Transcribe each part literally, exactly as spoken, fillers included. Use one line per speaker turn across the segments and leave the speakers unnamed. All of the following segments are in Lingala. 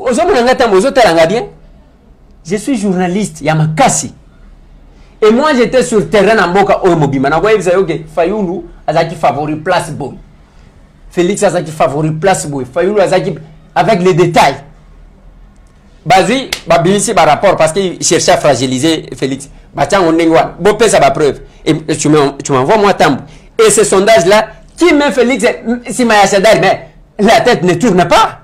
Je suis journaliste, il y a ma casse. Et moi j'étais sur le terrain en Boka Omobima. Na voyez que Fayoulou azaki favori place boy. Félix azaki favori place boy. Fayoulou azaki avec les détails. Bazi babinisi ba rapport parce qu'il cherchait à fragiliser Félix. Batian on nengwa. Bo pesa ba preuve. Et tu m'envoies moi Tambo. Et ce sondage là qui met Félix si Maya Sadar mais la tête ne tourne pas.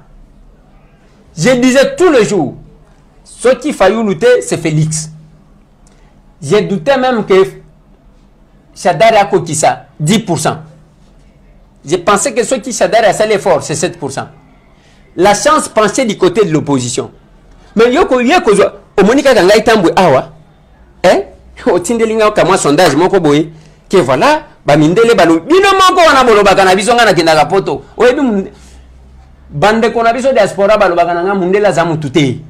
Je disais tous les jours ce qui Fayoulou lutter c'est Félix. J'ai douté même que Chadar a coqué ça, dix pour cent. J'ai pensé que ce qui Chadar a fait l'effort, c'est sept pour cent. La chance penchait du côté de l'opposition. Mais yoko yoko au Monica Gangai Tambou awa, hein, au Tindelinga comme sondage moko boy, que voilà, ba mindele balu, bino moko wana bolo bakana biso ngana kindaga poto. Oyebi bande kona biso diaspora balu bakana nga mundela zamu tuté.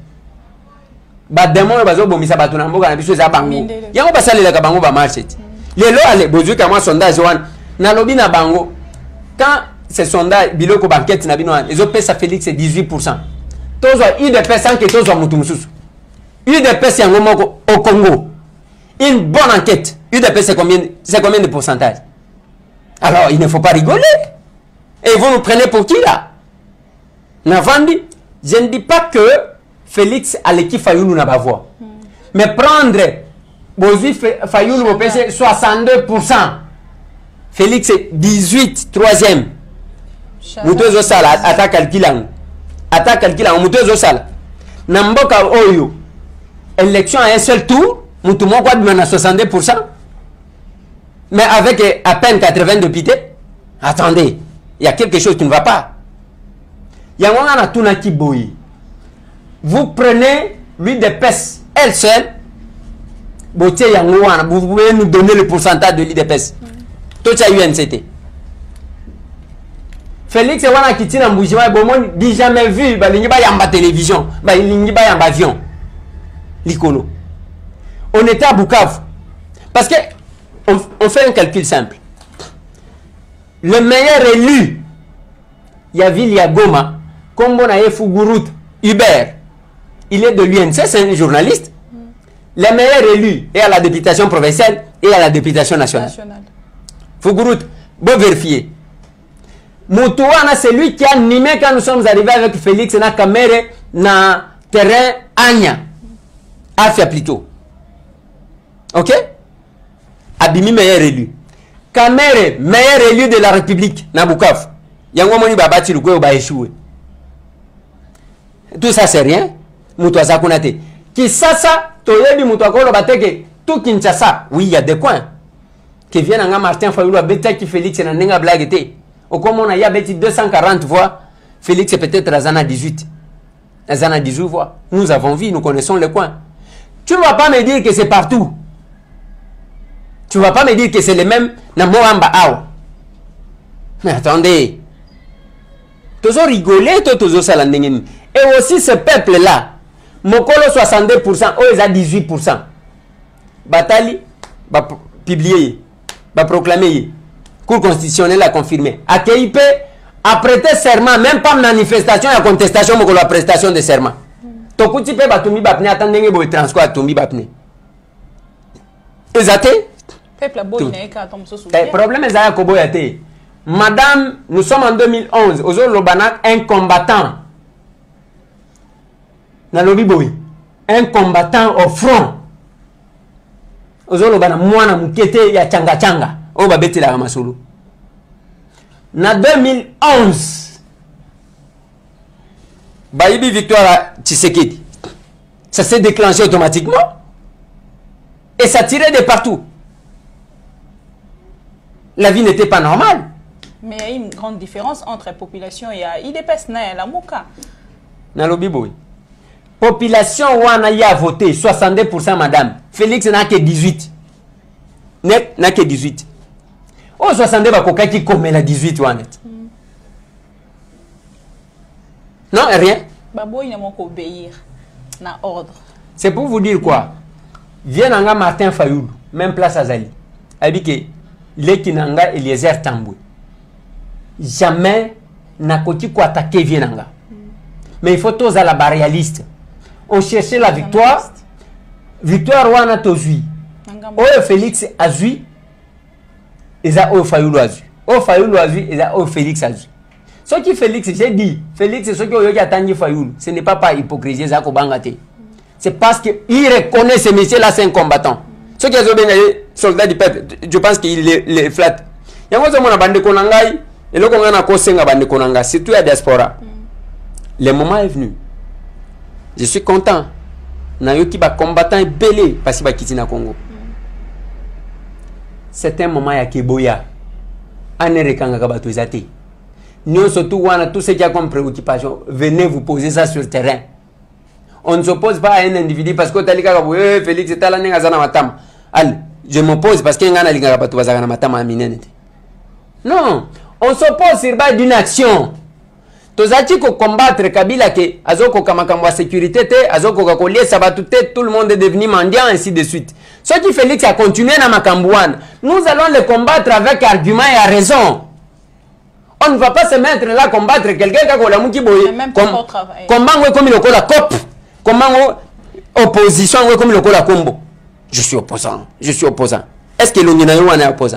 Ba démon bazo bomisa batuna mboka na biso za bango yango basalela ka bango ba marché lelo ale bozu ka moi sondage wan na lobi na bango quand ce sondage biloko banquette na bino les autres pesa Félix c'est dix-huit pour cent tozo I D P S que tozo mutu mususu I D P S yango moko au Congo une bonne enquête I D P S c'est combien c'est combien de pourcentage alors il ne faut pas rigoler et vous nous prenez pour qui là na vandi je ne dis pas que Félix a l'équipe Fayoulou n'a pas voix. Mm. Mais prendre Bozi Fayoulou au P C soixante-deux pour cent. Félix est dix-huit, troisième. Mouteuse au sala, attaque calculant. Attaque calculant, mouteuse au sala. Namboka Oyo. Élection à un seul tour, Moutoumou quoi de soixante-deux pour cent. Mais avec à peine quatre-vingts députés. Attendez, il y a quelque chose qui ne va pas. Il y a un Touna qui bouille. Vous prenez l'U D P S, elle seule, vous pouvez nous donner le pourcentage de l'U D P S. Tout ça U N C T. Félix wana kitina mbujima bomon dit jamais vu ba lingi ba yamba télévision, ba lingi ba yamba avion. Likolo. On était à Bukavu. Parce que on, on fait un calcul simple. Le meilleur élu, il y a Ville Goma, comme on a Fugurut, Hubert. Il est de l'U N C, c'est un journaliste. Mm. Les meilleurs élus est à la députation provinciale et à la députation nationale. nationale. Fugurut, bon vérifier. Moutouana, c'est lui qui a animé quand nous sommes arrivés avec Félix na Kamere na terrain Anya. Afia plutôt. Ok? Abimi meilleur élu. Kamere, meilleur élu de la République, na Bukavu. Yango moni babati lukwe ba échoué. Tout ça c'est rien. Moutouaza Konate. Qui ça ça, toyebi moutouakolo bateke, tout Kinshasa. Oui, il y a des coins. Qui viennent en Martin Fayoulou à Beta qui Félix et Nanenga Blaguete. Au comme on a y a bêti deux cent quarante voix, Félix est peut-être à Zana dix-huit. À Zana dix-huit voix. Nous avons vu, nous connaissons les coins. Tu ne vas pas me dire que c'est partout. Tu ne vas pas me dire que c'est les mêmes Namoamba Ao. Mais attendez. Toujours rigoler, toujours salandengeni. Et aussi ce peuple-là, Mokolo soixante-deux pour cent, eux ils ont dix-huit pour cent. Batali, va publier, va proclamer. Cour constitutionnelle a confirmé. A K I P a prêté serment, même pas manifestation et contestation, mais la prestation de serment. Tokuti pe batumi bapne, attendez, boy transport atumi bapne. Ezate? Le problème est à Koboyate. Madame, nous sommes en deux mille onze. Aujourd'hui, Lobanak, un combattant. Un combattant au front. Aujourd'hui, Lobanak, moi, na mukete ya changa changa. Oh, babete la ramasolo. En deux mille onze, Baïbi victoire Tshisekedi. Ça s'est déclenché automatiquement. Et ça tirait de partout. La vie n'était pas normale.
Mais il y a une grande différence entre la population et I D P S et la Mouka.
Nalobiboui. Population wana y a voté soixante-deux pour cent madame. Félix n'a que dix-huit. Net n'a que dix-huit. Oh soixante-deux va coca qui comme la dix-huit wana. Non, rien.
Babo il n'a pas obéir. Na ordre.
C'est pour vous dire quoi? Viens anga Martin Fayoulou, même place à Zali. Habike les Kinanga Eliezer Tamboué. Jamais n'a koti ko attaquer Vienanga. mais il faut tous à la réaliste. On cherchait la victoire. Victoire wana tozui. Oyo Félix azui. Eza oyo Fayulu azui. Oyo Fayulu azui, eza oyo Félix azui. Ce qui Félix, j'ai dit, Félix, ce qui oyo attendu Fayulu, ce n'est pas par hypocrisie, ça ko bangate. C'est parce qu'il reconnaît ce monsieur-là, c'est un combattant. Ceux qui ont bien soldats du peuple, je pense qu'il les, les flatte. Il y a un bande konangai, et là qu'on a kosenga bande konanga, surtout la diaspora. Le moment est venu. Je suis content. Nayoki ba combattant belé parce qu'il va quitter na Congo. C'est un moment ya keboya. Ane rekanga kabato ezate. Nous surtout wana tout ce qui a comme préoccupation, venez vous poser ça sur le terrain. On ne s'oppose pas à un individu parce que talika ka boye Félix etala nenga zana matama. Allez, je m'oppose parce que ngana linga bato bazana matama aminene. Non, on s'oppose sur base d'une action. Tozati ko combattre Kabila ke azoko kamakambo wa sécurité te, azoko ka kolie sabatu te, tout le monde est devenu mendiant ainsi de suite. Ce qui Félix a continué na makambouane, nous allons le combattre avec argument et à raison. On ne va pas se mettre là combattre quelqu'un qui a la mouki boye. Comment on comme le la cop, comment opposition comme le la combo. Je suis opposant, je suis opposant. Est-ce que l'on est opposant?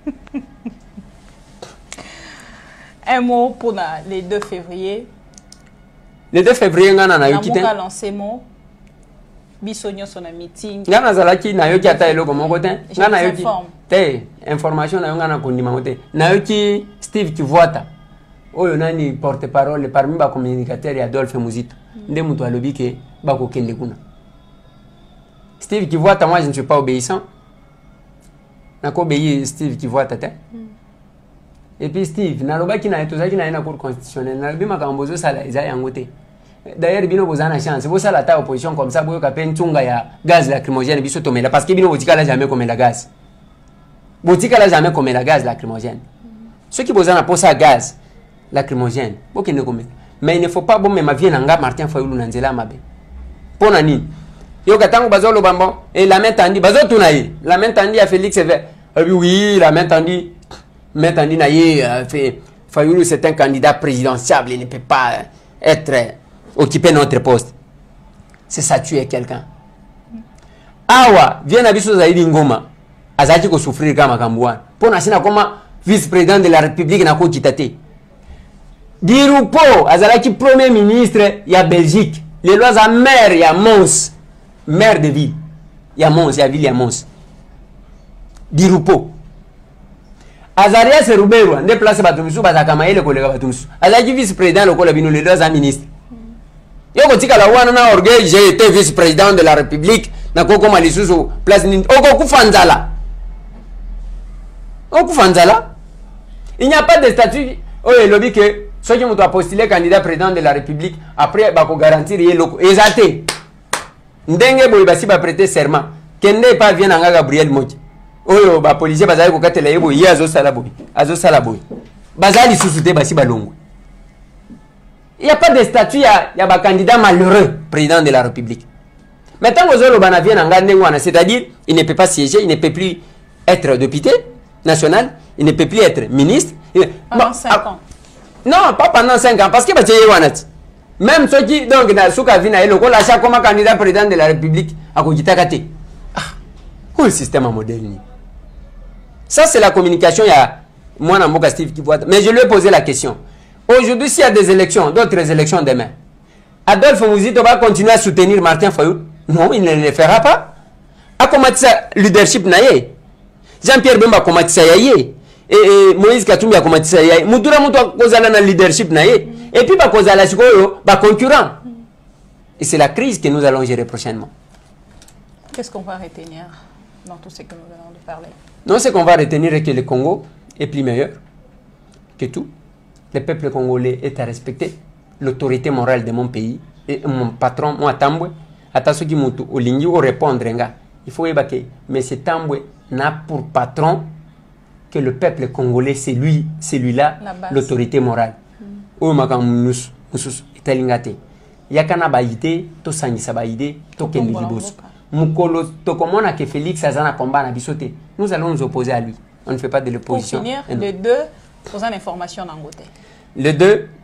Un mot pour le deux février.
Le deux février, on a
quitté. On a lancé mot. Bisogno son meeting.
On a zalaki na yoki ata eloko moko te. Na yoki te information na yonga na kondima mote. Na yoki Steve Kivuata. Oyo nani porte-parole parmi ba communicateur ya Adolphe Muzito. Nde mutu alobi ke ba ko kende kuna. Steve Kivuata, moi je ne suis pas obéissant. Na ko obéir Steve Kivuata te. Et puis Steve, nalobaki na etozaki na ina cour constitutionnelle, nalobi makambo zo sala eza yango te. D'ailleurs bino bozana chance, bo sala ta opposition comme ça boyo ka pentunga ya gaz lacrymogène biso tomela parce que bino botika la jamais comme la gaz. Botika la jamais comme la gaz lacrymogène. Ceux qui bozana posa gaz lacrymogène, bokende comme. Mais il ne faut pas bon même vie nanga Martin Fayulu nanzela mabe. Pona nini? Yo katango bazolo bambo et la main tendue, bazo tunaye. La main tendue à Félix Sévère. Oui, la main tendue. Maintenant, Fayulu, c'est un candidat présidentiable, il ne peut pas être occupé notre poste. C'est ça tuer quelqu'un. Awa, vient à Bissou Zaïdi Ngoma, Azaki ko souffrir comme Kambouan. Pour Nassina comme vice-président de la République, n'a pas quitté. Diroupo, Azalaki premier ministre, il y a Belgique. Les lois à maire, il y a Mons, maire de ville. Il y a Mons, il y a ville, il y a Mons. Diroupo. Azaria Serubero, on déplace Batumusu, Bazakamaï, le collègue Batumusu. Azaki vice-président, le collègue les deux ministres. Yoko tika la wana na orgueil, j'ai été vice-président de la République, na koko malisusu, place ni, oko kufanzala. Oko kufanzala. Il n'y a pas de statut, oh, il lobby que, ceux qui ont postulé candidat président de la République, après, bako garantir, yé loko, ezate. Ndenge boy basi ba prêter serment. Kende pas vient nga Gabriel Moki. Oyo ba policier bazali ko katela yebo yi azo sala boy azo sala boy bazali susute basi balongo. Il n'y a pas de statut il y a ba candidat malheureux président de la République. Maintenant ozolo bana vient nga ndengwana, c'est-à-dire il ne peut pas siéger, il ne peut plus être député national, il ne peut plus être ministre
pendant cinq ans.
Non, pas pendant cinq ans parce que ba teye wanati. Même ceux qui donc na suka vina elo ko la cha comme candidat président de la République akojita kate. Ah, où le système moderne. Ça, c'est la communication. Il y a moi, Namboka Steve qui voit. Mais je lui ai posé la question. Aujourd'hui, s'il y a des élections, d'autres élections demain, Adolphe Muzito va continuer à soutenir Martin Fayulu? Non, il ne le fera pas. A commencé sa leadership naïe. Jean-Pierre Bemba a commencé sa yaïe. Et Moïse Katumbi a commencé sa yaïe. Moutoura Moutoura a causé la leadership naïe. Et puis, il a causé la concurrent. Et c'est la crise que nous allons gérer prochainement.
Qu'est-ce qu'on va retenir dans tout ce que nous venons de parler?
Non, ce qu'on va retenir est que le Congo est plus meilleur que tout. Le peuple congolais est à respecter. L'autorité morale de mon pays et mon patron, moi Tambwe, à ceux qui m'ont olingi ou répondre, il faut évacuer. Mais c'est Tambwe n'a pour patron que le peuple congolais, c'est lui, celui-là, l'autorité morale. Ou makam nous, nous, italingate. Yakana baïde, to sangisa baïde, to kendi liboso. Mukolo tokomona que Félix azana combat na bisoté. Nous allons nous opposer à lui. On ne fait pas de l'opposition.
Pour finir, le deux, posant l'information dans côté.
Le deux,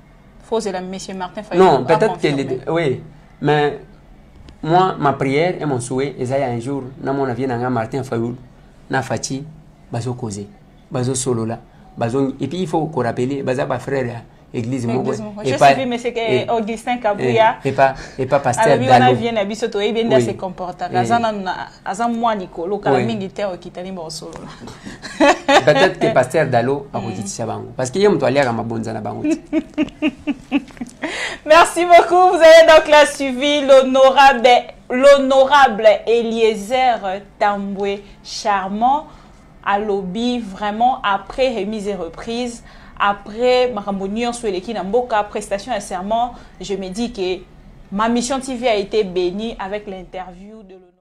Faut que monsieur Martin Fayulu.
Non, peut-être que les, oui, mais moi, ma prière et mon souhait, et ça y a un jour, dans mon avis, dans Martin Fayulu, na Fati, bazo causer, bazo solo là, bazo, et puis il faut qu'on rappelle, baza ba frère église mo
et pas mais c'est que Augustin Kabouya
et pas et pas pasteur
Dalo alors on vient à biso to bien dans se comporter azana azan moi Nicolo kala mingi te okitani ba solo là
peut-être que pasteur Dalo a kotitisha bango parce que yem to alia kama bonza na bango.
Merci beaucoup, vous avez donc là suivi l'honorable l'honorable Eliezer Tambwe Charmant à lobby vraiment après remise et reprise. Après ma rambonion sur l'équipe Namboka, prestation et serment, je me dis que ma mission T V a été bénie avec l'interview de l'honorable.